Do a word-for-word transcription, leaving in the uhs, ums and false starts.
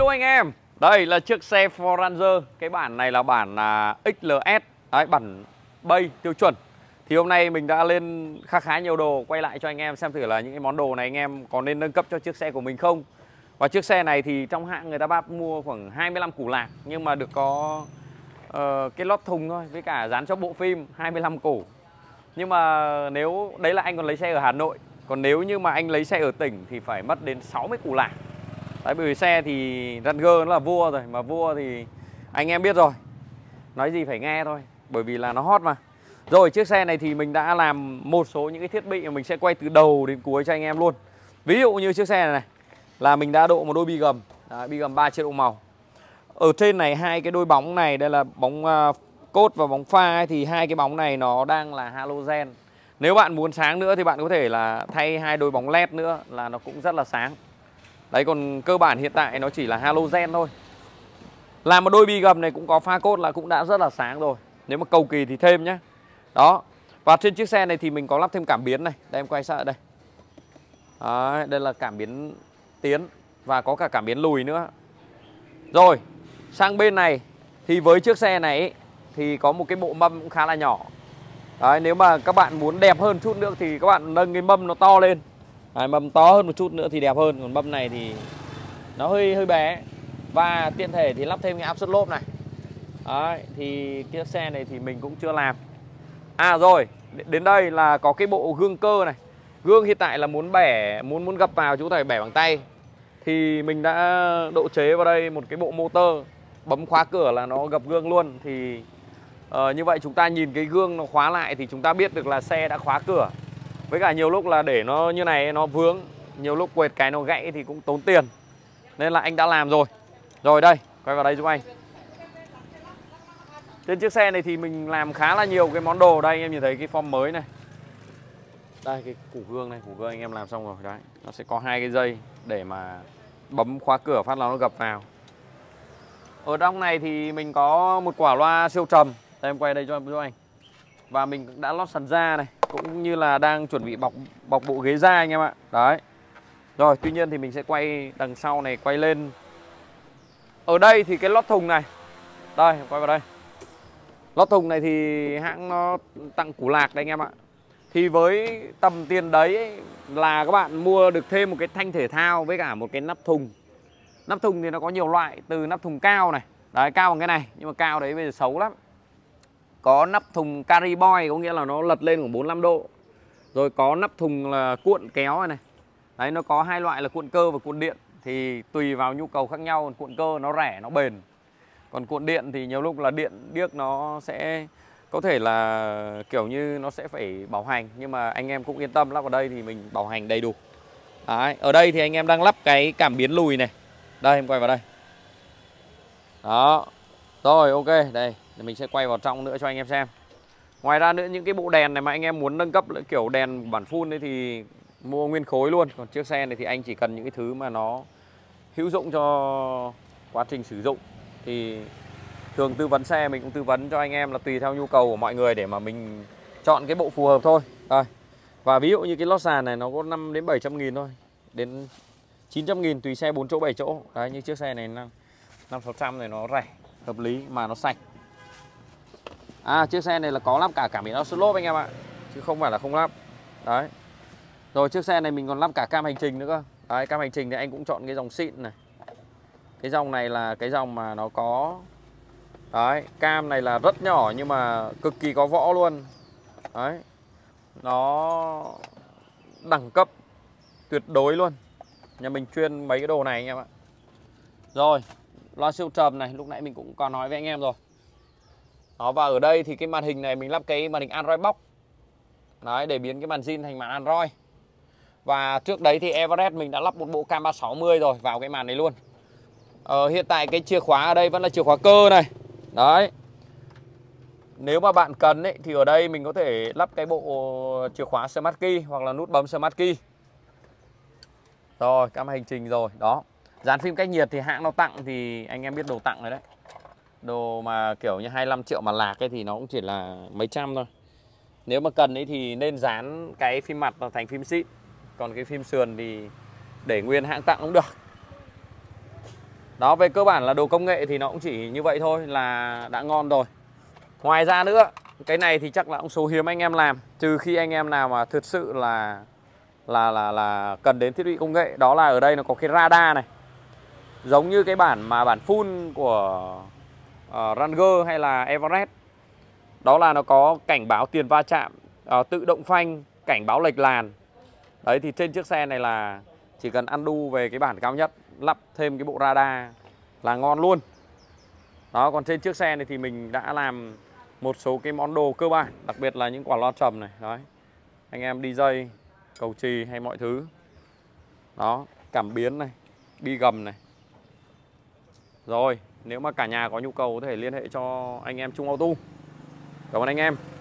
anh em, đây là chiếc xe Ford Ranger. Cái bản này là bản à, ích lờ ét, đấy, bản bay tiêu chuẩn. Thì hôm nay mình đã lên khá khá nhiều đồ, quay lại cho anh em xem thử là những cái món đồ này anh em có nên nâng cấp cho chiếc xe của mình không. Và chiếc xe này thì trong hãng người ta bắt mua khoảng hai mươi lăm củ lạc, nhưng mà được có uh, cái lót thùng thôi, với cả dán cho bộ phim hai mươi lăm củ. Nhưng mà nếu đấy là anh còn lấy xe ở Hà Nội, còn nếu như mà anh lấy xe ở tỉnh thì phải mất đến sáu mươi củ lạc. Đấy, bởi vì xe thì Ranger nó là vua rồi, mà vua thì anh em biết rồi, nói gì phải nghe thôi, bởi vì là nó hot mà. Rồi chiếc xe này thì mình đã làm một số những cái thiết bị mà mình sẽ quay từ đầu đến cuối cho anh em luôn. Ví dụ như chiếc xe này, này là mình đã độ một đôi bi gầm, đấy, bi gầm ba chế độ màu. Ở trên này hai cái đôi bóng này, đây là bóng uh, cốt và bóng pha ấy, thì hai cái bóng này nó đang là halogen. Nếu bạn muốn sáng nữa thì bạn có thể là thay hai đôi bóng led nữa là nó cũng rất là sáng. Đấy, còn cơ bản hiện tại nó chỉ là halogen thôi. Làm một đôi bi gầm này cũng có pha cốt là cũng đã rất là sáng rồi. Nếu mà cầu kỳ thì thêm nhé. Đó. Và trên chiếc xe này thì mình có lắp thêm cảm biến này. Đây em quay sát ở đây. Đấy, đây là cảm biến tiến và có cả cảm biến lùi nữa. Rồi, sang bên này thì với chiếc xe này ấy, thì có một cái bộ mâm cũng khá là nhỏ. Đấy, nếu mà các bạn muốn đẹp hơn chút nữa thì các bạn nâng cái mâm nó to lên. Đấy, mâm to hơn một chút nữa thì đẹp hơn. Còn mâm này thì nó hơi hơi bé. Và tiện thể thì lắp thêm cái áp suất lốp này. Đấy, thì chiếc xe này thì mình cũng chưa làm. À rồi, đến đây là có cái bộ gương cơ này. Gương hiện tại là muốn bẻ, muốn muốn gập vào chúng ta phải bẻ bằng tay. Thì mình đã độ chế vào đây một cái bộ motor, bấm khóa cửa là nó gập gương luôn. Thì uh, như vậy chúng ta nhìn cái gương nó khóa lại thì chúng ta biết được là xe đã khóa cửa. Với cả nhiều lúc là để nó như này nó vướng, nhiều lúc quệt cái nó gãy thì cũng tốn tiền. Nên là anh đã làm rồi. Rồi đây, quay vào đây giúp anh. Trên chiếc xe này thì mình làm khá là nhiều cái món đồ. Đây anh em nhìn thấy cái form mới này. Đây cái củ gương này, củ gương anh em làm xong rồi. Đấy, nó sẽ có hai cái dây để mà bấm khóa cửa phát là nó gập vào. Ở trong này thì mình có một quả loa siêu trầm. Đây em quay đây cho em giúp anh. Và mình đã lót sàn da này, cũng như là đang chuẩn bị bọc bọc bộ ghế da anh em ạ. Đấy. Rồi, tuy nhiên thì mình sẽ quay đằng sau này, quay lên. Ở đây thì cái lót thùng này. Đây, quay vào đây. Lót thùng này thì hãng nó tặng củ lạc đấy anh em ạ. Thì với tầm tiền đấy ấy, là các bạn mua được thêm một cái thanh thể thao với cả một cái nắp thùng. Nắp thùng thì nó có nhiều loại, từ nắp thùng cao này. Đấy, cao bằng cái này, nhưng mà cao đấy bây giờ xấu lắm. Có nắp thùng carry boy, có nghĩa là nó lật lên khoảng bốn mươi lăm độ. Rồi có nắp thùng là cuộn kéo này, này. Đấy, nó có hai loại là cuộn cơ và cuộn điện. Thì tùy vào nhu cầu khác nhau. Cuộn cơ nó rẻ, nó bền. Còn cuộn điện thì nhiều lúc là điện điếc nó sẽ có thể là kiểu như nó sẽ phải bảo hành. Nhưng mà anh em cũng yên tâm, lắp vào đây thì mình bảo hành đầy đủ. Đấy, ở đây thì anh em đang lắp cái cảm biến lùi này. Đây em quay vào đây. Đó. Rồi ok, đây mình sẽ quay vào trong nữa cho anh em xem. Ngoài ra nữa những cái bộ đèn này mà anh em muốn nâng cấp kiểu đèn bản full ấy thì mua nguyên khối luôn. Còn chiếc xe này thì anh chỉ cần những cái thứ mà nó hữu dụng cho quá trình sử dụng. Thì thường tư vấn xe mình cũng tư vấn cho anh em là tùy theo nhu cầu của mọi người để mà mình chọn cái bộ phù hợp thôi. Đây. Và ví dụ như cái lót sàn này nó có năm đến bảy trăm nghìn thôi, đến chín trăm nghìn tùy xe bốn chỗ bảy chỗ. Đấy, như chiếc xe này năm sáu trăm này nó rẻ, hợp lý mà nó sạch. À, chiếc xe này là có lắp cả cảm biến áp suất lốp anh em ạ, chứ không phải là không lắp. Đấy. Rồi chiếc xe này mình còn lắp cả cam hành trình nữa cơ. Đấy, cam hành trình thì anh cũng chọn cái dòng xịn này. Cái dòng này là cái dòng mà nó có. Đấy, cam này là rất nhỏ nhưng mà cực kỳ có võ luôn. Đấy. Nó đẳng cấp tuyệt đối luôn. Nhà mình chuyên mấy cái đồ này anh em ạ. Rồi, loa siêu trầm này, lúc nãy mình cũng có nói với anh em rồi. Đó, và ở đây thì cái màn hình này mình lắp cái màn hình Android Box. Đấy, để biến cái màn zin thành màn Android. Và trước đấy thì Everest mình đã lắp một bộ cam ba sáu mươi rồi vào cái màn này luôn. Ờ, hiện tại cái chìa khóa ở đây vẫn là chìa khóa cơ này. Đấy. Nếu mà bạn cần ấy, thì ở đây mình có thể lắp cái bộ chìa khóa Smart Key hoặc là nút bấm Smart Key. Rồi, cam hành trình rồi. Đó. Dán phim cách nhiệt thì hãng nó tặng thì anh em biết đồ tặng rồi đấy. Đồ mà kiểu như hai mươi lăm triệu mà lạc ấy thì nó cũng chỉ là mấy trăm thôi. Nếu mà cần ấy thì nên dán cái phim mặt thành phim xịn. Còn cái phim sườn thì để nguyên hãng tặng cũng được. Đó, về cơ bản là đồ công nghệ thì nó cũng chỉ như vậy thôi là đã ngon rồi. Ngoài ra nữa, cái này thì chắc là cũng số hiếm anh em làm, trừ khi anh em nào mà thực sự là là là là cần đến thiết bị công nghệ. Đó là ở đây nó có cái radar này, giống như cái bản mà bản full của uh, Ranger hay là Everest. Đó là nó có cảnh báo tiền va chạm, uh, tự động phanh, cảnh báo lệch làn. Đấy thì trên chiếc xe này là chỉ cần undo về cái bản cao nhất, lắp thêm cái bộ radar là ngon luôn. Đó, còn trên chiếc xe này thì mình đã làm một số cái món đồ cơ bản, đặc biệt là những quả loa trầm này. Đấy, anh em đi dây, cầu trì hay mọi thứ. Đó, cảm biến này, bi gầm này. Rồi, nếu mà cả nhà có nhu cầu có thể liên hệ cho anh em Trung Auto. Cảm ơn anh em.